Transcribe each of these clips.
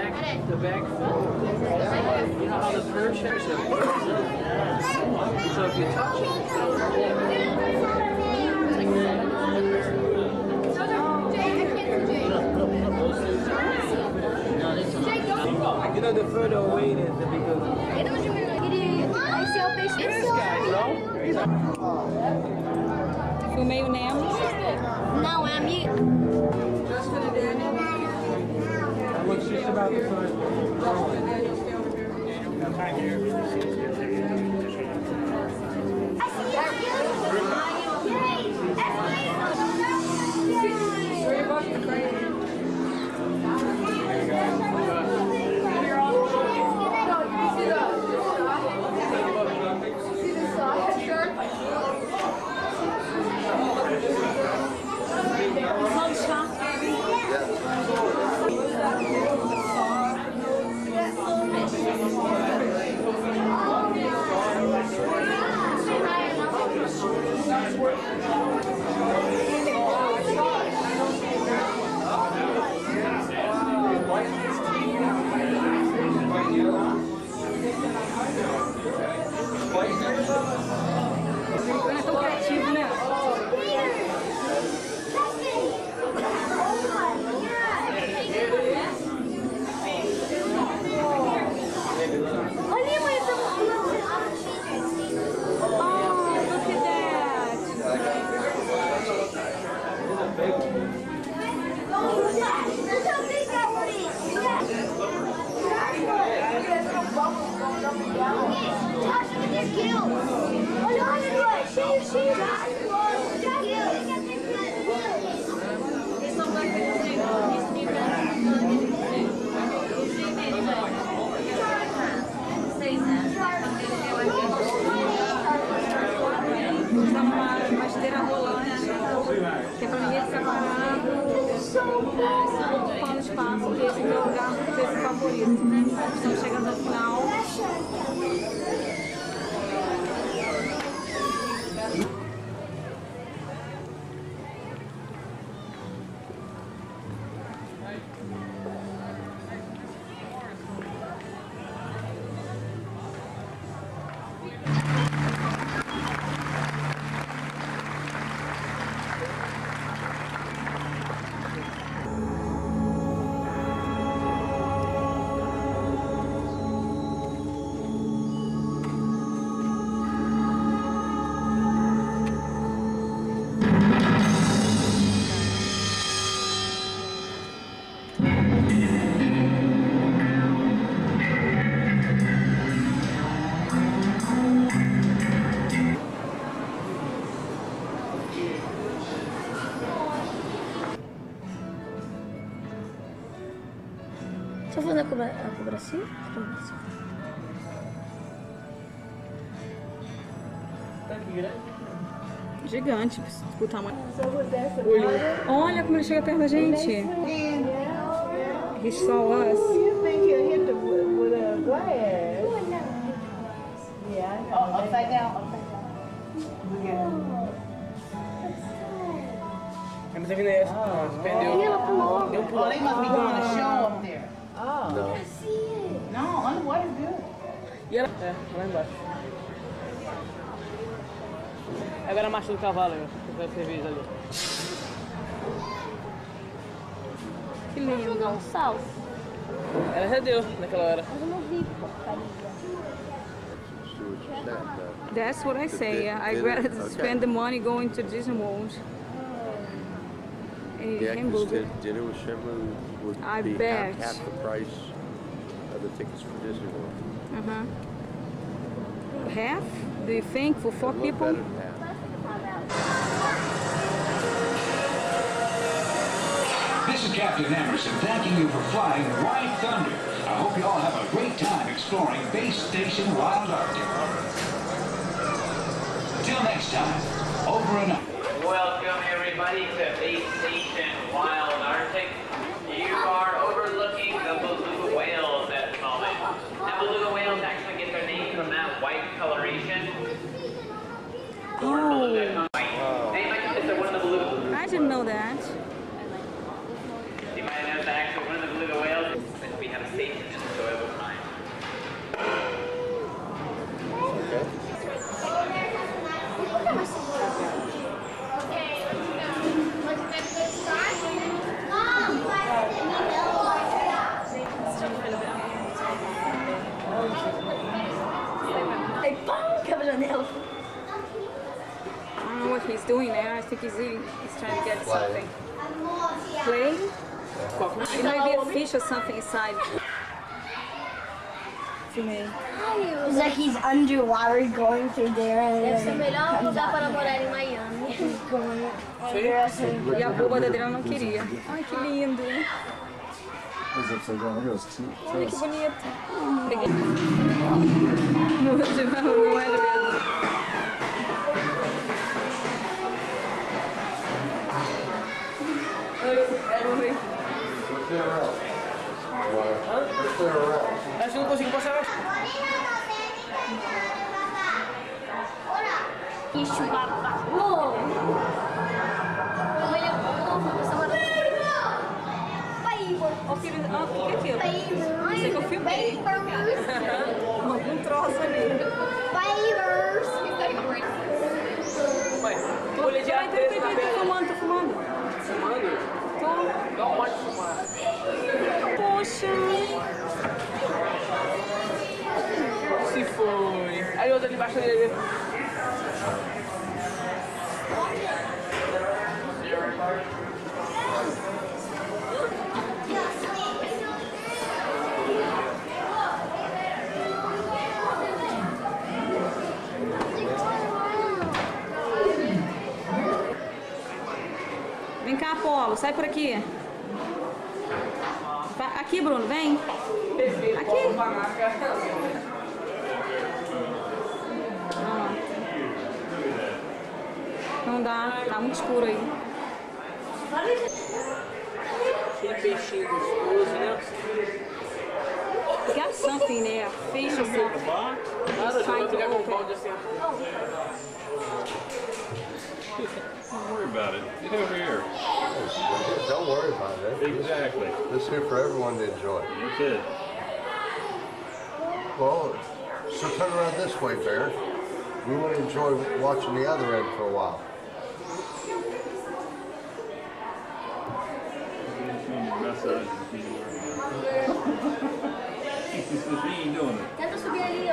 the back foot. You know how the perch is? So if you touch it, you know, the further away it is, the bigger. This guy, Filmei o Nemo. Não, é amiga. Looks just about the size. Uma esteira rolante, que é pra ninguém ficar parado, ocupando espaço, porque esse é o meu lugar favorito. Estamos chegando ao final. Só fazendo a cobracinha? Gigante, o tamanho. Olha como ele chega perto da gente. He saw us. Upside down. Mas vindo essa, perdeu. Deu um pulo. Oh, they must be doing a show up there. Oh. No, underwater's good. E ela? É, lá embaixo. Agora a marcha do cavalo, vai cerveja ali. Que lindo. Um salto. Ela já deu naquela hora. Mas eu não vi porcaria. That's what I say. I'd rather spend the money going to Disney World. Yeah, because dinner with Sherman would be half the price of the tickets for Disney World. Half? Do you think for 4 people? Better than half. This is Captain Emerson thanking you for flying White Thunder. I hope you all have a great time exploring Base Station Wild Arctic. Till next time, over and out. Welcome everybody to Base Station Wild Arctic. You are overlooking the beluga whales at the moment. Now beluga whales actually get their name from that white coloration. Oh. They might consider one of the beluga. I didn't know that. You might know that actually one of the beluga whales. We have a think he's trying to get something. Play? It might be a fish or something inside. It's like he's underwater going through there and deve ser melhor lugar para morar em Miami. E a boba dele não queria. Ai, que lindo. Olha que bonito. Peguei. Não é mesmo. Acho que não consigo passar. Bicho babado. Olha como você vai. O que é aquilo? Não sei que eu filmei. Algum troço ali. Olha de ar, Tô filmando. Fumando? Tô. Não pode fumar. Poxa. Se foi. Aí outra ali embaixo dele. Vem cá, Apolo, sai por aqui. Aqui, Bruno, vem. Aqui. Não dá, tá muito escuro aí. Aquele peixinho gostoso, né? Got something there, fish or something. Nada, já vou pegar com o balde assim. Don't worry about it. Get over here. Don't worry about it. Exactly. This is here for everyone to enjoy. That's it. Well, so turn around this way, Bear. We want to enjoy watching the other end for a while. He ain't doing it. Tenta subir ali, ó.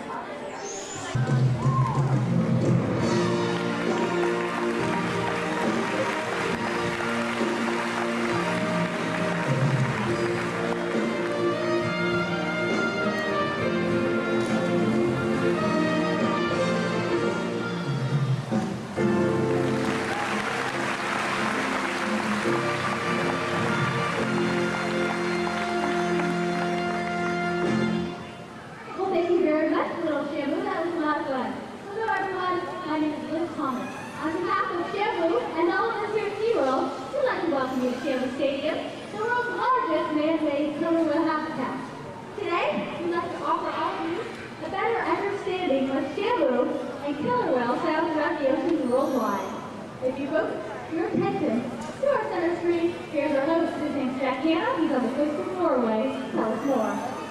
Well, thank you very much, little Shamu. That was a lot of fun. Hello, everyone. My name is Liz Thomas. On behalf of Shamu and all of us here at SeaWorld, we'd like to welcome you to Shamu Stadium, the world's largest man-made killer whale habitat. Today, we'd like to offer all of you a better understanding of Shamu and killer whales found throughout the oceans worldwide. If you focus your attention to our center screen, here's our host, his name's Jack Hanna. He's on the coast of Norway. Tell us more.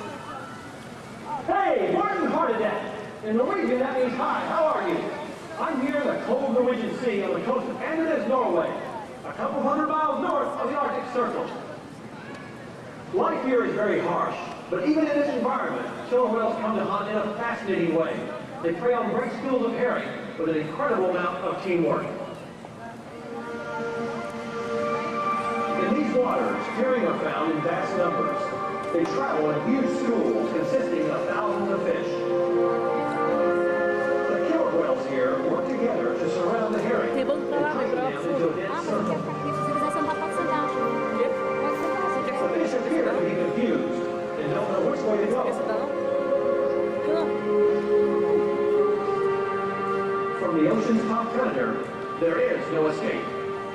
Hey, Martin Hardidat. In Norwegian, that means hi. How are you? I'm here in the cold Norwegian Sea on the coast of Andenes, Norway, a couple hundred miles north of the Arctic Circle. Life here is very harsh, but even in this environment, killer whales come to hunt in a fascinating way. They prey on great schools of herring with an incredible amount of teamwork. In these waters, herring are found in vast numbers. They travel in huge schools consisting of thousands of fish. The killer whales here work together to surround the herring and tighten them into a dense circle. The fish appear to be confused and don't know which way to go. From the ocean's top predator, there is no escape.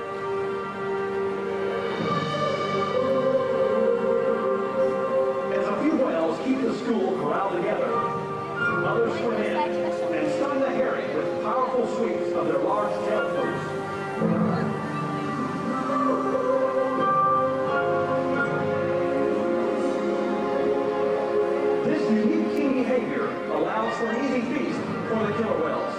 Keep the school corralled together. Others swim in and stun the herring with powerful sweeps of their large tail flukes. This unique team behavior allows for an easy feast for the killer whales.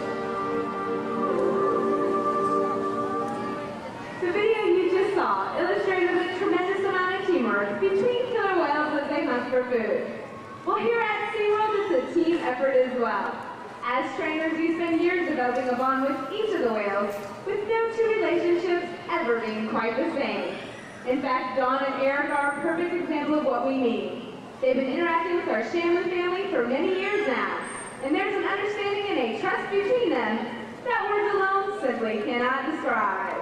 The video you just saw illustrated the tremendous amount of teamwork between killer whales as they hunt for food. Well, here at SeaWorld, it's a team effort as well. As trainers, we spend years developing a bond with each of the whales, with no two relationships ever being quite the same. In fact, Dawn and Eric are a perfect example of what we mean. They've been interacting with our Shamu family for many years now, and there's an understanding and a trust between them that words alone simply cannot describe.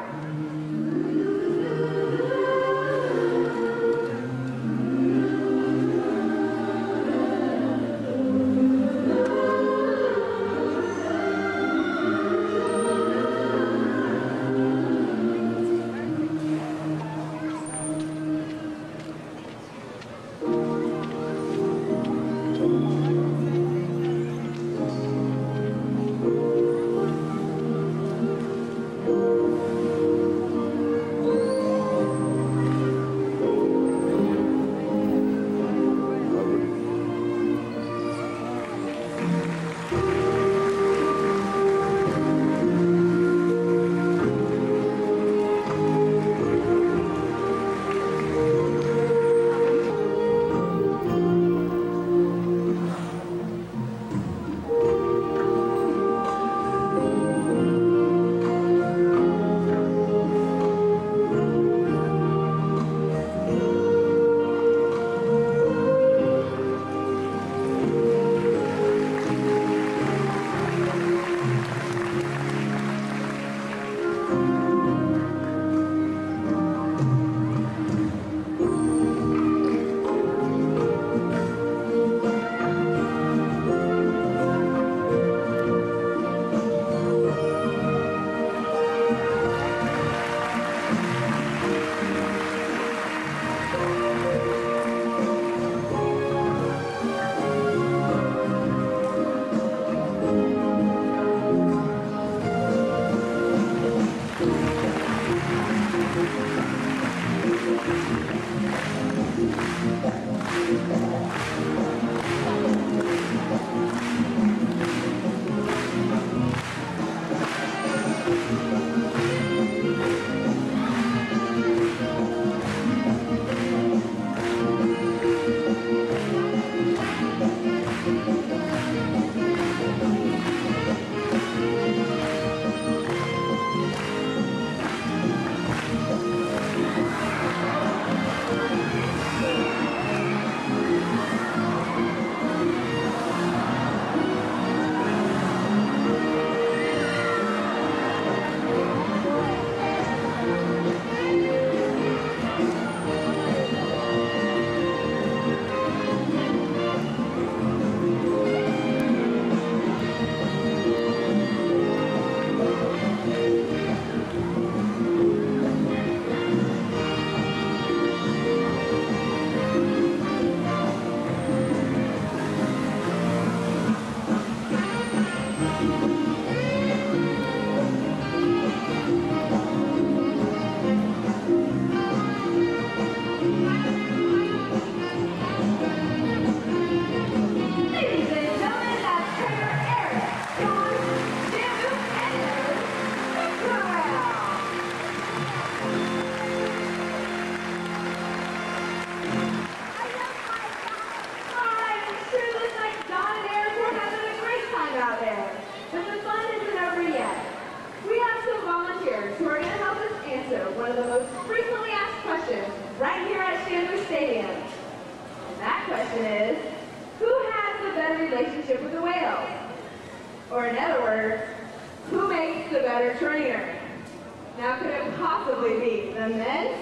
Or in other words, who makes the better trainer? Now, could it possibly be the men?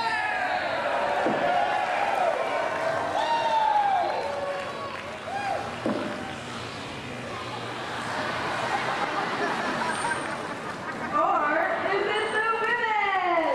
Or is it the women?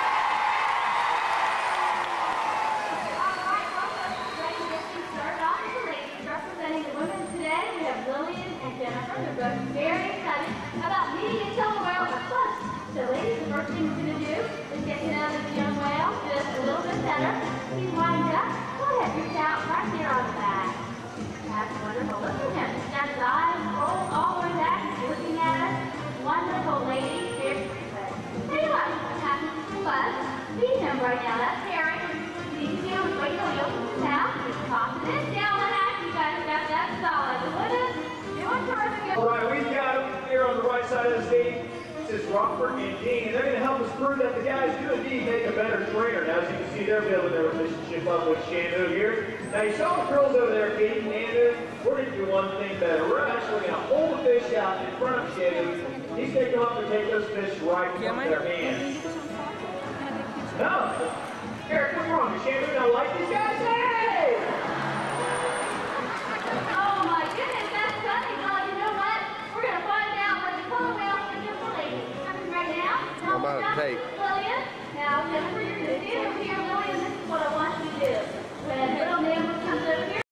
All right, welcome. Ready to get things started off with the ladies. Representing the women today, we have Lillian and Jennifer. They're both very excited about meeting a killer whale up close. So ladies, the first thing we're going to do is get to know this young whale just a little bit better. He's lined up. Go ahead, reach out right here on the back. That's wonderful. Look at him. He's got his eyes rolled all the way back. He's looking at us. Wonderful, ladies. Very good. Tell you what, what's happening to us? See him right now. That's Harry. See him? Wait till he opens his mouth. He's popping it down the hat. You guys got that solid. Look at us. Doing great. All right, we've got them here on the right side of the stage. This is Robert and Dean. They're going to help us prove that the guys do indeed make a better trainer. Now, as you can see, they're building their relationship up with Shamu here. Now, you saw the girls over there, Katie and Andrew. We're going to do one thing better. We're actually going to hold the fish out in front of Shamu. He's going to come up and take those fish right from their hands. No.